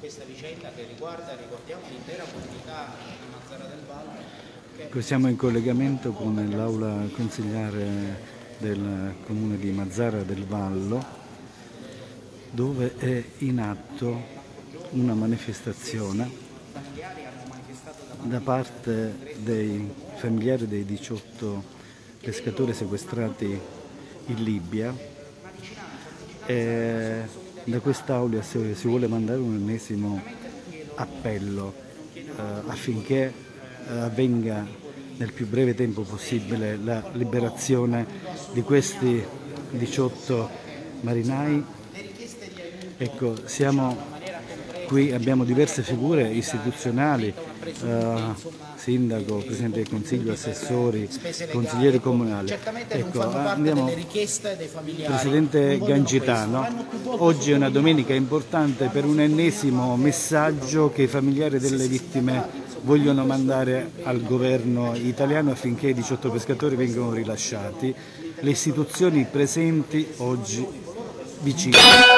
questa vicenda che riguarda, ricordiamo, l'intera comunità di Mazara del Vallo. Siamo in collegamento con l'aula consigliare del comune di Mazara del Vallo, dove è in atto una manifestazione da parte dei familiari dei 18 pescatori sequestrati in Libia, e da quest'aula si vuole mandare un ennesimo appello affinché avvenga nel più breve tempo possibile la liberazione di questi 18 marinai. Ecco, siamo qui, abbiamo diverse figure istituzionali, sindaco, presidente del consiglio, assessori, consiglieri comunali. Ecco, andiamo, presidente Gangitano, oggi è una domenica importante per un ennesimo messaggio che i familiari delle vittime vogliono mandare al governo italiano affinché i 18 pescatori vengano rilasciati. Le istituzioni presenti oggi vicine.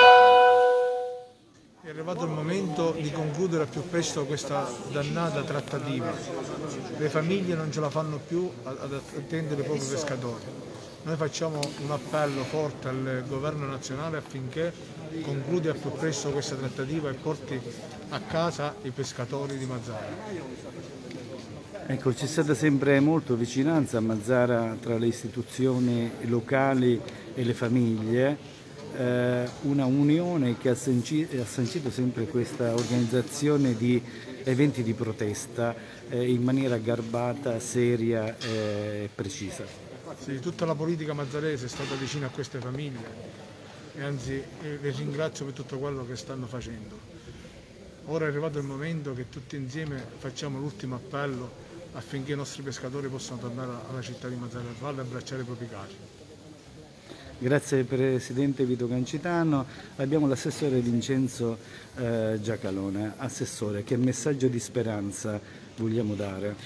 È arrivato il momento di concludere al più presto questa dannata trattativa. Le famiglie non ce la fanno più ad attendere i propri pescatori. Noi facciamo un appello forte al governo nazionale affinché concluda al più presto questa trattativa e porti a casa i pescatori di Mazara. Ecco, c'è stata sempre molto vicinanza a Mazara tra le istituzioni locali e le famiglie. Una unione che ha sancito sempre questa organizzazione di eventi di protesta in maniera garbata, seria e precisa. Sì, tutta la politica mazzarese è stata vicina a queste famiglie e anzi le ringrazio per tutto quello che stanno facendo. Ora è arrivato il momento che tutti insieme facciamo l'ultimo appello affinché i nostri pescatori possano tornare alla città di Mazara del Vallo e abbracciare i propri cari. Grazie Presidente Vito Gangitano. Abbiamo l'assessore Vincenzo Giacalone. Assessore, che messaggio di speranza vogliamo dare?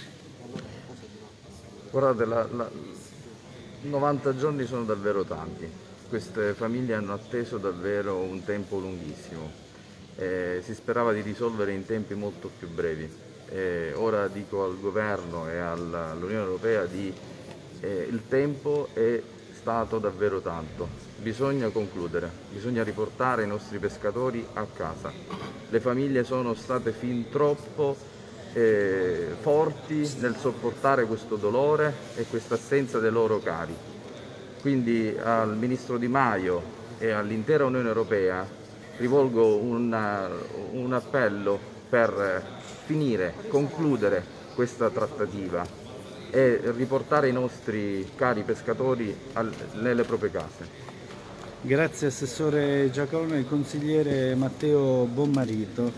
Guardate, 90 giorni sono davvero tanti. Queste famiglie hanno atteso davvero un tempo lunghissimo. Si sperava di risolvere in tempi molto più brevi. Ora dico al Governo e all'Unione Europea il tempo è stato davvero tanto, bisogna concludere, bisogna riportare i nostri pescatori a casa. Le famiglie sono state fin troppo forti nel sopportare questo dolore e questa assenza dei loro cari. Quindi al Ministro Di Maio e all'intera Unione Europea rivolgo un appello per concludere questa trattativa e riportare i nostri cari pescatori nelle proprie case. Grazie Assessore Giacalone. Il consigliere Matteo Bonmarito.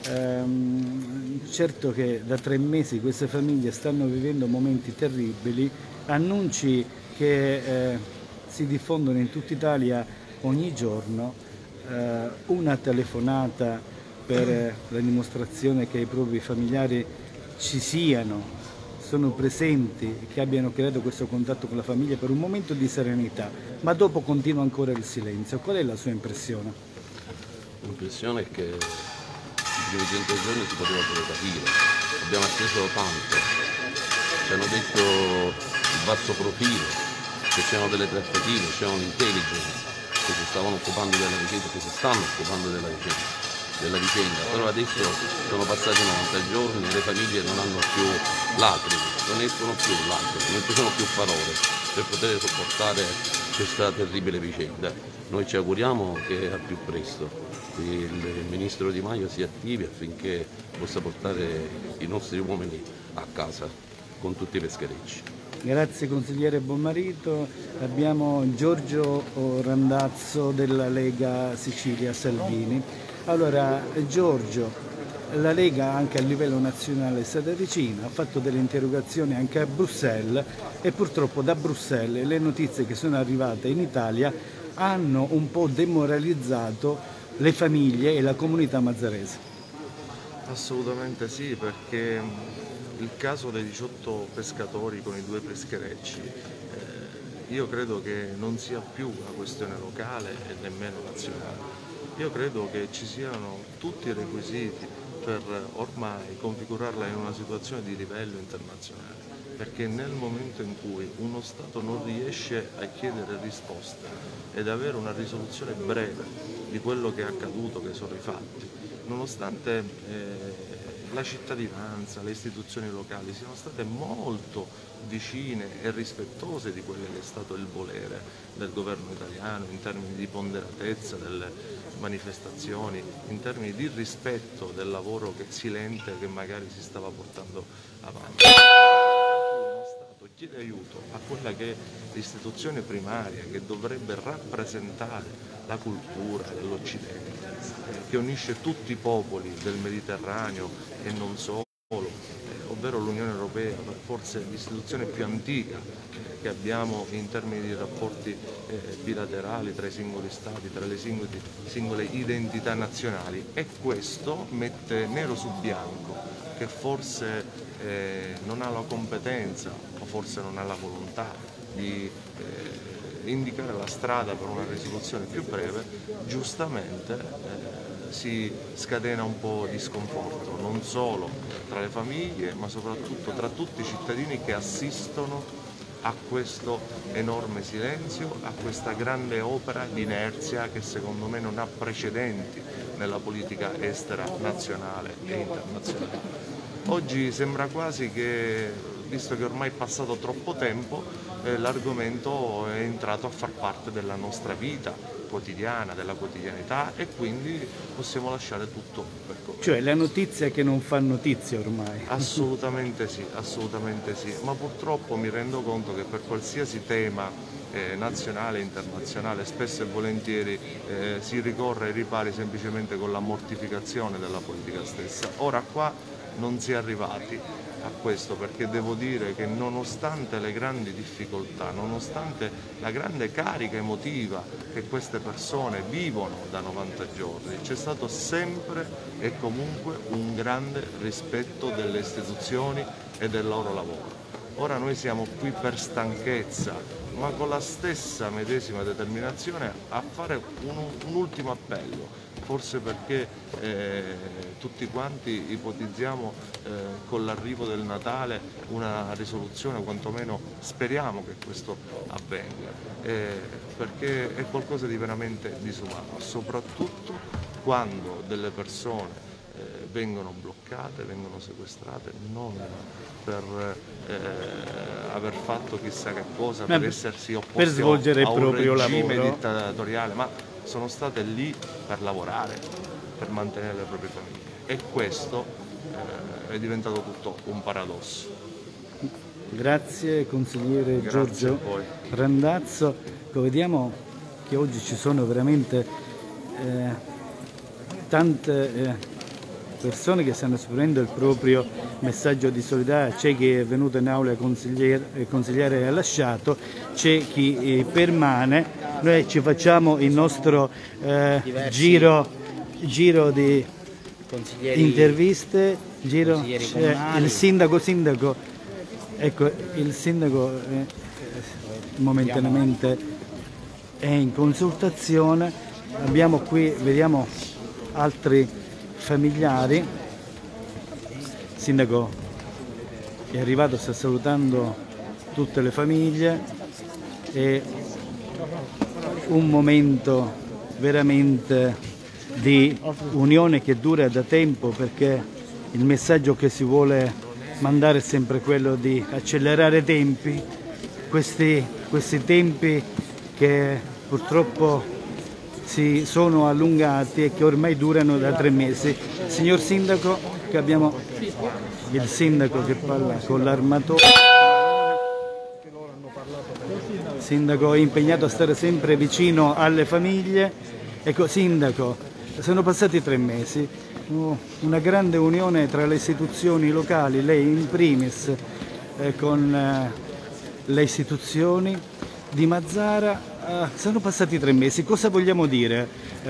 Certo che da 3 mesi queste famiglie stanno vivendo momenti terribili, annunci che si diffondono in tutta Italia ogni giorno, una telefonata per la dimostrazione che i propri familiari ci siano, sono presenti, che abbiano creato questo contatto con la famiglia per un momento di serenità, ma dopo continua ancora il silenzio. Qual è la sua impressione? L'impressione è che i primi 100 giorni si poteva pure capire, abbiamo atteso tanto, ci hanno detto il basso profilo, che c'erano delle trattative, c'era un'intelligence che si stavano occupando della vicenda, che si stanno occupando della vicenda, però adesso sono passati 90 giorni e le famiglie non hanno più lacrime, non escono più lacrime, non ci sono più parole per poter sopportare questa terribile vicenda. Noi ci auguriamo che al più presto il Ministro Di Maio si attivi affinché possa portare i nostri uomini a casa con tutti i pescherecci. Grazie consigliere Bonmarito. Abbiamo Giorgio Randazzo della Lega Sicilia Salvini. Allora Giorgio, la Lega anche a livello nazionale è stata vicina, ha fatto delle interrogazioni anche a Bruxelles e purtroppo da Bruxelles le notizie che sono arrivate in Italia hanno un po' demoralizzato le famiglie e la comunità mazzarese. Assolutamente sì, perché il caso dei 18 pescatori con i 2 pescherecci io credo che non sia più una questione locale e nemmeno nazionale. Io credo che ci siano tutti i requisiti per ormai configurarla in una situazione di livello internazionale, perché nel momento in cui uno Stato non riesce a chiedere risposte ed avere una risoluzione breve di quello che è accaduto, che sono i fatti, nonostante la cittadinanza, le istituzioni locali siano state molto vicine e rispettose di quello che è stato il volere del governo italiano in termini di ponderatezza delle manifestazioni, in termini di rispetto del lavoro silente che magari si stava portando avanti. Uno Stato chiede aiuto a quella che è l'istituzione primaria che dovrebbe rappresentare la cultura dell'Occidente, che unisce tutti i popoli del Mediterraneo e non solo, ovvero l'Unione Europea, forse l'istituzione più antica che abbiamo in termini di rapporti bilaterali tra i singoli Stati, tra le singole identità nazionali, e questo mette nero su bianco che forse non ha la competenza o forse non ha la volontà di indicare la strada per una risoluzione più breve, giustamente si scatena un po' di sconforto, non solo tra le famiglie, ma soprattutto tra tutti i cittadini che assistono a questo enorme silenzio, a questa grande opera di inerzia che secondo me non ha precedenti nella politica estera nazionale e internazionale. Oggi sembra quasi che, visto che ormai è passato troppo tempo, l'argomento è entrato a far parte della nostra vita quotidiana, della quotidianità, e quindi possiamo lasciare tutto per come. Cioè la notizia che non fa notizia ormai. Assolutamente sì, ma purtroppo mi rendo conto che per qualsiasi tema nazionale e internazionale spesso e volentieri si ricorre ai ripari semplicemente con la mortificazione della politica stessa. Ora qua non si è arrivati a questo, perché devo dire che nonostante le grandi difficoltà, nonostante la grande carica emotiva che queste persone vivono da 90 giorni, c'è stato sempre e comunque un grande rispetto delle istituzioni e del loro lavoro. Ora noi siamo qui per stanchezza, ma con la stessa medesima determinazione a fare un ultimo appello, forse perché tutti quanti ipotizziamo con l'arrivo del Natale una risoluzione, o quantomeno speriamo che questo avvenga, perché è qualcosa di veramente disumano, soprattutto quando delle persone vengono bloccate, vengono sequestrate non per aver fatto chissà che cosa, per essersi opposti per svolgere a un il proprio regime lavoro dittatoriale, ma sono state lì per lavorare, per mantenere le proprie famiglie, e questo è diventato tutto un paradosso. Grazie consigliere Giorgio Randazzo. Vediamo che oggi ci sono veramente tante persone che stanno esprimendo il proprio messaggio di solidarietà. C'è chi è venuto in aula, consigliere ha lasciato, c'è chi permane. Noi ci facciamo il nostro giro di interviste, il sindaco, ecco, il sindaco momentaneamente è in consultazione. Abbiamo qui, vediamo altri familiari. Il sindaco è arrivato, sta salutando tutte le famiglie. È un momento veramente di unione che dura da tempo, perché il messaggio che si vuole mandare è sempre quello di accelerare i tempi, questi tempi che purtroppo si sono allungati e che ormai durano da 3 mesi. Signor Sindaco, che abbiamo il sindaco che parla con l'armatore. Il sindaco è impegnato a stare sempre vicino alle famiglie. Ecco, sindaco, sono passati 3 mesi, una grande unione tra le istituzioni locali, lei in primis con le istituzioni di Mazara. Sono passati 3 mesi, cosa vogliamo dire?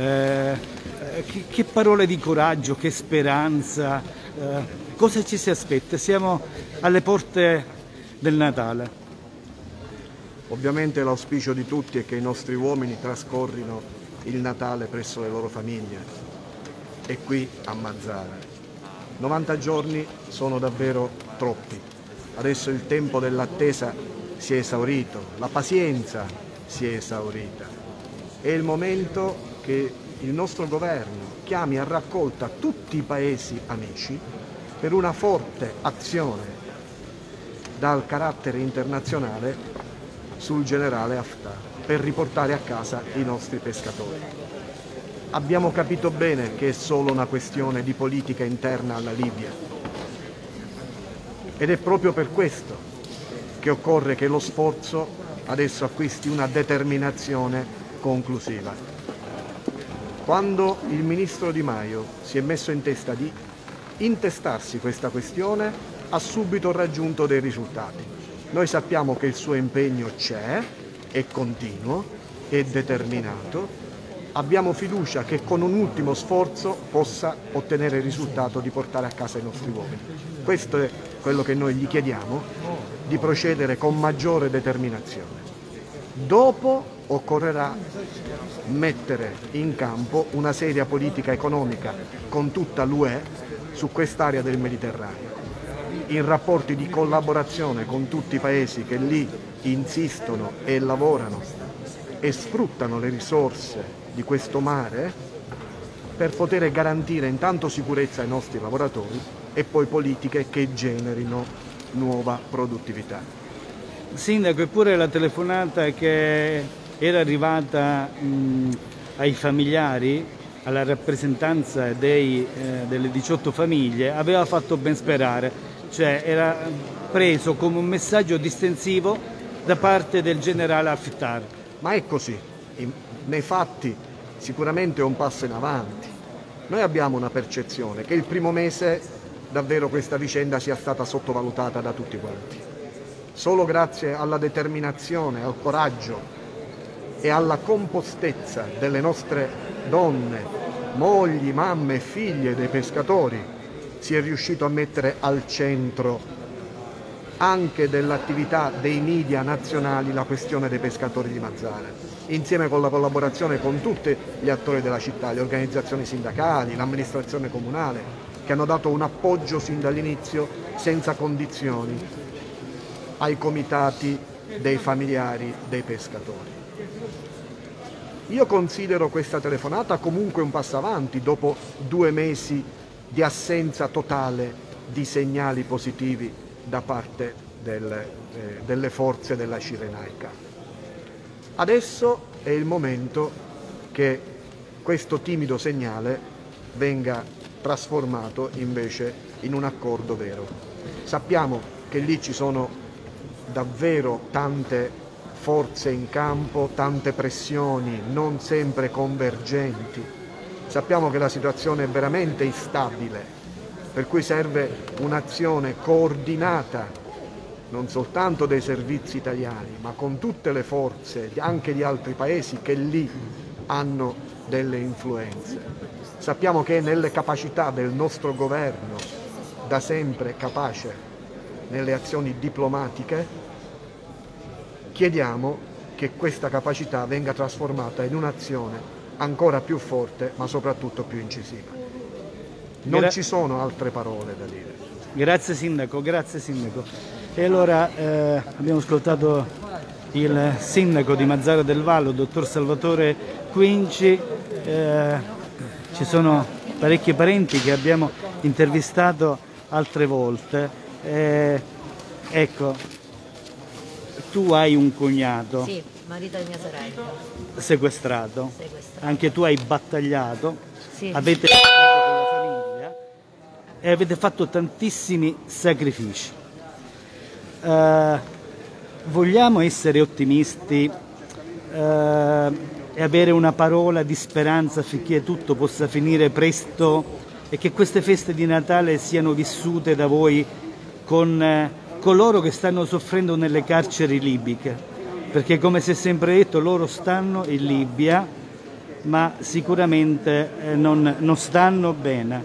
Che parole di coraggio, che speranza, cosa ci si aspetta? Siamo alle porte del Natale. Ovviamente l'auspicio di tutti è che i nostri uomini trascorrino il Natale presso le loro famiglie e qui a Mazara. 90 giorni sono davvero troppi. Adesso il tempo dell'attesa si è esaurito, la pazienza si è esaurita. È il momento che il nostro governo chiami a raccolta tutti i paesi amici per una forte azione dal carattere internazionale sul generale Haftar per riportare a casa i nostri pescatori. Abbiamo capito bene che è solo una questione di politica interna alla Libia ed è proprio per questo che occorre che lo sforzo adesso acquisti una determinazione conclusiva. Quando il ministro Di Maio si è messo in testa di intestarsi questa questione, ha subito raggiunto dei risultati. Noi sappiamo che il suo impegno c'è, è continuo, è determinato. Abbiamo fiducia che con un ultimo sforzo possa ottenere il risultato di portare a casa i nostri uomini. Questo è quello che noi gli chiediamo, di procedere con maggiore determinazione. Dopo occorrerà mettere in campo una seria politica economica con tutta l'UE su quest'area del Mediterraneo, in rapporti di collaborazione con tutti i paesi che lì insistono e lavorano e sfruttano le risorse di questo mare per poter garantire intanto sicurezza ai nostri lavoratori e poi politiche che generino nuova produttività. Sindaco, eppure la telefonata che era arrivata ai familiari, alla rappresentanza delle 18 famiglie, aveva fatto ben sperare, cioè era preso come un messaggio distensivo da parte del generale Haftar. Ma è così, nei fatti sicuramente è un passo in avanti. Noi abbiamo una percezione che il primo mese davvero questa vicenda sia stata sottovalutata da tutti quanti. Solo grazie alla determinazione, al coraggio e alla compostezza delle nostre donne, mogli, mamme e figlie dei pescatori si è riuscito a mettere al centro anche dell'attività dei media nazionali la questione dei pescatori di Mazara, insieme con la collaborazione con tutti gli attori della città, le organizzazioni sindacali, l'amministrazione comunale, che hanno dato un appoggio sin dall'inizio senza condizioni ai comitati dei familiari dei pescatori. Io considero questa telefonata comunque un passo avanti dopo 2 mesi di assenza totale di segnali positivi da parte delle forze della Cirenaica. Adesso è il momento che questo timido segnale venga trasformato invece in un accordo vero. Sappiamo che lì ci sono davvero tante forze in campo, tante pressioni non sempre convergenti. Sappiamo che la situazione è veramente instabile, per cui serve un'azione coordinata non soltanto dei servizi italiani, ma con tutte le forze anche di altri paesi che lì hanno delle influenze. Sappiamo che è nelle capacità del nostro governo, da sempre capace nelle azioni diplomatiche. Chiediamo che questa capacità venga trasformata in un'azione ancora più forte, ma soprattutto più incisiva. Non ci sono altre parole da dire. Grazie Sindaco, grazie Sindaco. E allora abbiamo ascoltato il Sindaco di Mazara del Vallo, dottor Salvatore Quinci. Ci sono parecchi parenti che abbiamo intervistato altre volte. Ecco, tu hai un cognato. Sì, marito di mia sorella. Sequestrato. Anche tu hai battagliato. Sì. Avete lavorato con la famiglia e avete fatto tantissimi sacrifici. Vogliamo essere ottimisti e avere una parola di speranza affinché tutto possa finire presto e che queste feste di Natale siano vissute da voi con coloro che stanno soffrendo nelle carceri libiche, perché come si è sempre detto loro stanno in Libia ma sicuramente non stanno bene.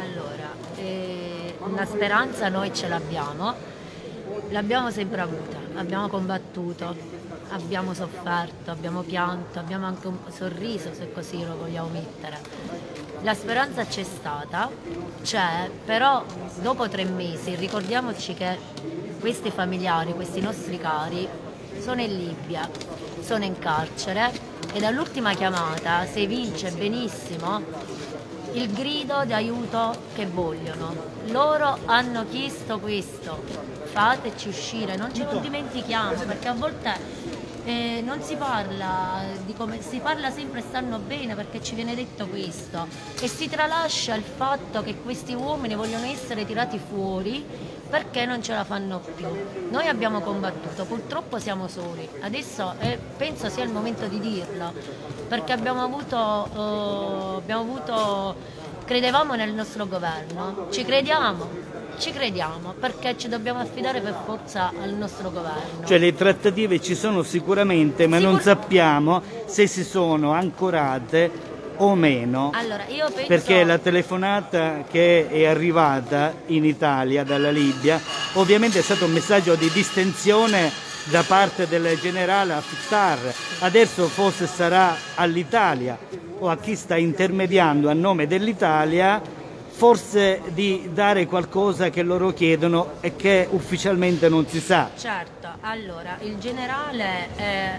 Allora, una speranza noi ce l'abbiamo sempre avuta, abbiamo combattuto, abbiamo sofferto, abbiamo pianto, abbiamo anche un sorriso, se così lo vogliamo mettere. La speranza c'è stata, c'è, però dopo 3 mesi ricordiamoci che questi familiari, questi nostri cari, sono in Libia, sono in carcere e dall'ultima chiamata si evince benissimo il grido di aiuto che vogliono. Loro hanno chiesto questo: fateci uscire, non ce lo dimentichiamo, perché a volte non si parla di come si parla sempre stanno bene, perché ci viene detto questo e si tralascia il fatto che questi uomini vogliono essere tirati fuori perché non ce la fanno più. Noi abbiamo combattuto, purtroppo siamo soli, adesso penso sia il momento di dirlo, perché abbiamo avuto credevamo nel nostro governo, ci crediamo perché ci dobbiamo affidare per forza al nostro governo. Cioè le trattative ci sono sicuramente, ma non sappiamo se si sono ancorate o meno. Allora, io penso... Perché la telefonata che è arrivata in Italia dalla Libia ovviamente è stato un messaggio di distensione da parte del generale Haftar. Adesso forse sarà all'Italia o a chi sta intermediando a nome dell'Italia forse di dare qualcosa che loro chiedono e che ufficialmente non si sa. Certo, allora il generale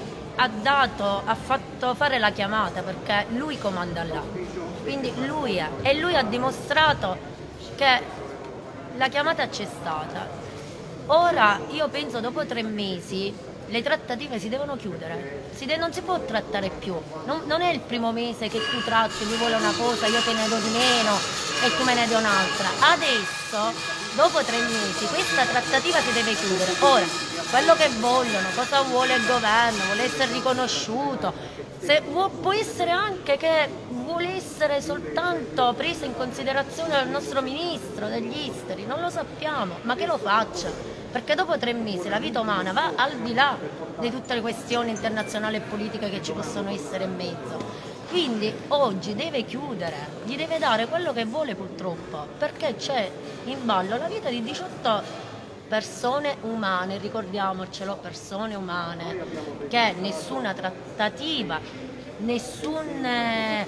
ha fatto fare la chiamata perché lui comanda là, quindi lui ha dimostrato che la chiamata c'è stata. Ora io penso dopo 3 mesi le trattative si devono chiudere, non si può trattare più, non è il primo mese che tu tratti, lui vuole una cosa, io te ne do di meno e tu me ne do un'altra. Adesso, dopo 3 mesi, questa trattativa si deve chiudere. Ora, quello che vogliono, cosa vuole il governo, vuole essere riconosciuto, può essere anche che vuole essere soltanto presa in considerazione dal nostro ministro degli esteri, non lo sappiamo, ma che lo faccia, perché dopo 3 mesi la vita umana va al di là di tutte le questioni internazionali e politiche che ci possono essere in mezzo. Quindi oggi deve chiudere, gli deve dare quello che vuole purtroppo, perché c'è in ballo la vita di 18 persone umane, ricordiamocelo, persone umane, che nessuna trattativa, nessuna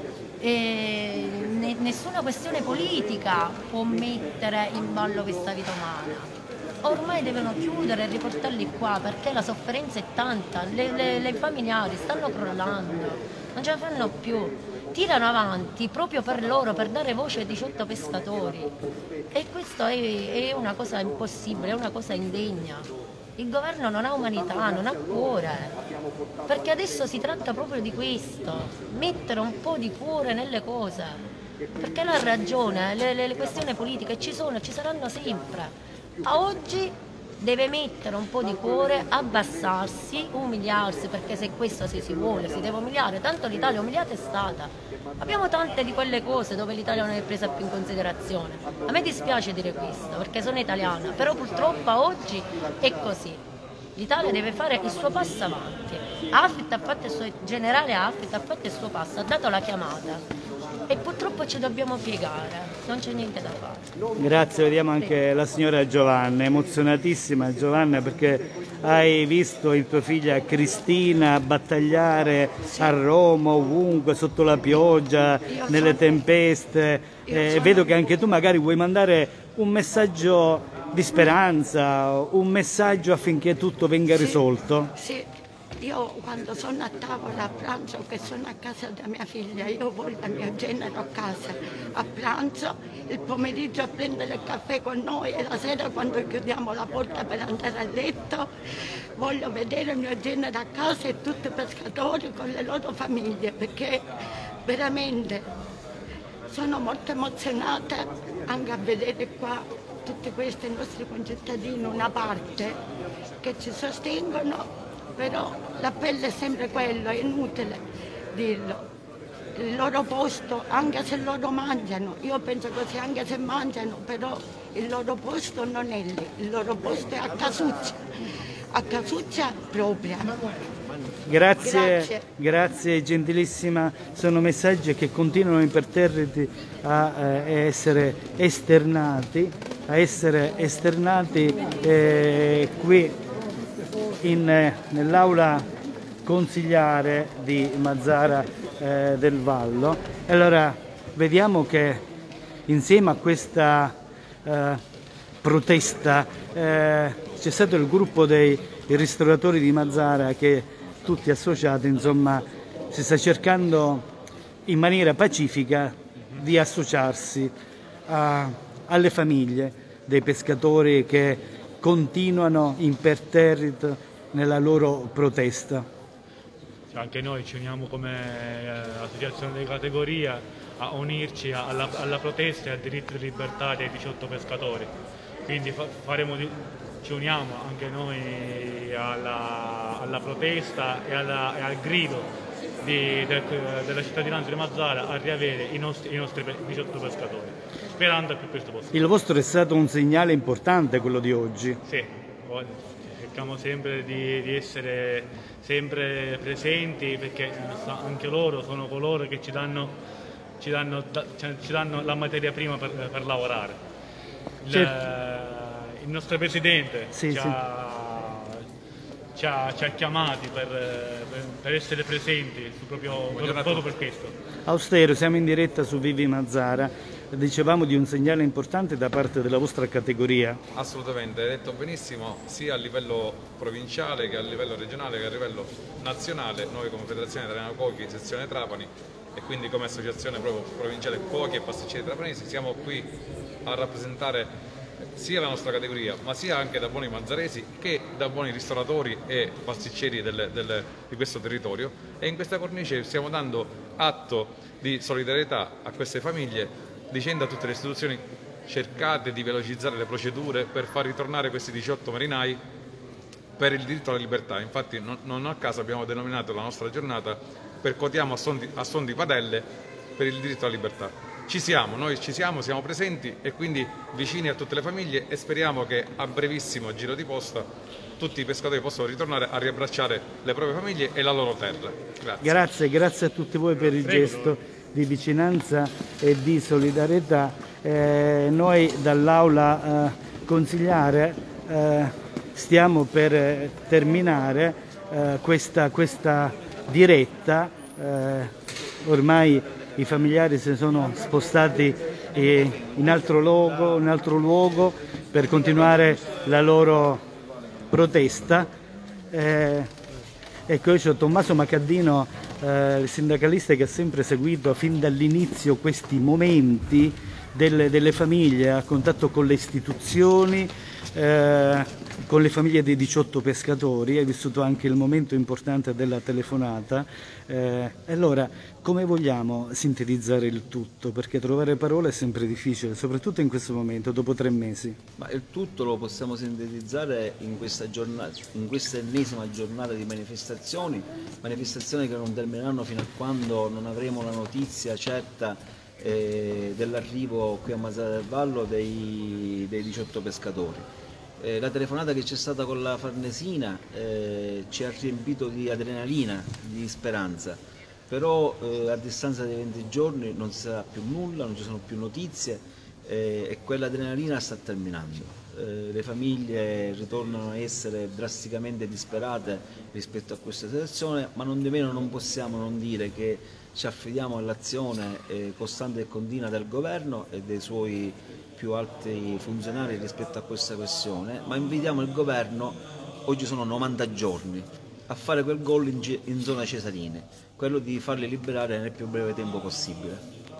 questione politica può mettere in ballo questa vita umana. Ormai devono chiudere e riportarli qua perché la sofferenza è tanta, le familiari stanno crollando, non ce la fanno più, tirano avanti proprio per loro, per dare voce ai 18 pescatori e questo è una cosa impossibile, è una cosa indegna. Il governo non ha umanità, non ha cuore, perché adesso si tratta proprio di questo, mettere un po' di cuore nelle cose, perché la ragione, le questioni politiche ci sono, ci saranno sempre. A oggi deve mettere un po' di cuore, abbassarsi, umiliarsi, perché se questo si vuole si deve umiliare, tanto l'Italia umiliata è stata. Abbiamo tante di quelle cose dove l'Italia non è presa più in considerazione. A me dispiace dire questo perché sono italiana, però purtroppo oggi è così. L'Italia deve fare il suo passo avanti. Il generale Haftar ha fatto il suo passo, ha dato la chiamata e purtroppo ci dobbiamo piegare, non c'è niente da fare. Grazie, vediamo anche la signora Giovanna, emozionatissima Giovanna, perché hai visto in tua figlia Cristina battagliare a Roma, ovunque, sotto la pioggia, nelle tempeste, vedo che anche tu magari vuoi mandare un messaggio di speranza, un messaggio affinché tutto venga risolto. Sì. Io quando sono a tavola a pranzo, che sono a casa da mia figlia, io voglio mio genero a casa a pranzo, il pomeriggio a prendere il caffè con noi e la sera quando chiudiamo la porta per andare a letto, voglio vedere mio genero a casa e tutti i pescatori con le loro famiglie, perché veramente sono molto emozionata anche a vedere qua tutti questi nostri concittadini, una parte che ci sostengono. Però l'appello è sempre quello, è inutile dirlo. Il loro posto, anche se loro mangiano, io penso così, anche se mangiano, però il loro posto non è lì, il loro posto è a casuccia propria. Grazie gentilissima, sono messaggi che continuano imperterriti a essere esternati qui nell'aula consigliare di Mazara del Vallo. Allora vediamo che insieme a questa protesta c'è stato il gruppo dei ristoratori di Mazara che tutti associati, insomma, si sta cercando in maniera pacifica di associarsi alle famiglie dei pescatori che continuano imperterrito nella loro protesta. Anche noi ci uniamo come associazione di categoria a unirci alla protesta e al diritto di libertà dei 18 pescatori. Quindi ci uniamo anche noi alla protesta e al grido della cittadinanza di Mazara a riavere i nostri 18 pescatori, sperando il più presto possibile. Il vostro è stato un segnale importante quello di oggi. Sì, cerchiamo sempre di essere sempre presenti, perché anche loro sono coloro che ci danno la materia prima per lavorare. Il nostro Presidente ci ha chiamati per essere presenti proprio per questo. Austero, siamo in diretta su Vivi Mazara, dicevamo di un segnale importante da parte della vostra categoria. Assolutamente, hai detto benissimo, sia a livello provinciale che a livello regionale che a livello nazionale. Noi come Federazione Italiana Cuochi, sezione Trapani, e quindi come associazione proprio provinciale Cuochi e Pasticceri Trapanesi siamo qui a rappresentare sia la nostra categoria, ma sia anche da buoni mazzaresi che da buoni ristoratori e pasticceri di questo territorio, e in questa cornice stiamo dando atto di solidarietà a queste famiglie, dicendo a tutte le istituzioni: cercate di velocizzare le procedure per far ritornare questi 18 marinai per il diritto alla libertà. Infatti non a caso abbiamo denominato la nostra giornata Percotiamo a son di padelle per il diritto alla libertà. Noi ci siamo, siamo presenti e quindi vicini a tutte le famiglie, e speriamo che a brevissimo giro di posta tutti i pescatori possano ritornare a riabbracciare le proprie famiglie e la loro terra. Grazie a tutti voi per il gesto di vicinanza e di solidarietà. Noi dall'aula consigliare stiamo per terminare questa diretta. Ormai i familiari si sono spostati in altro luogo per continuare la loro protesta. Ecco, io c'ho Tommaso Macaddino, il sindacalista che ha sempre seguito fin dall'inizio questi momenti delle famiglie, a contatto con le istituzioni, con le famiglie dei 18 pescatori, hai vissuto anche il momento importante della telefonata. Allora, come vogliamo sintetizzare il tutto? Perché trovare parole è sempre difficile, soprattutto in questo momento, dopo 3 mesi. Ma il tutto lo possiamo sintetizzare in questa giornata, in questa ennesima giornata di manifestazioni che non termineranno fino a quando non avremo la notizia certa dell'arrivo qui a Mazara del Vallo dei 18 pescatori. La telefonata che c'è stata con la Farnesina ci ha riempito di adrenalina, di speranza, però a distanza di 20 giorni non si sa più nulla, non ci sono più notizie e quell'adrenalina sta terminando. Le famiglie ritornano a essere drasticamente disperate rispetto a questa situazione, ma non di meno non possiamo non dire che ci affidiamo all'azione costante e continua del governo e dei suoi più alti funzionari rispetto a questa questione, ma invitiamo il governo, oggi sono 90 giorni, a fare quel gol in zona Cesarini, quello di farli liberare nel più breve tempo possibile.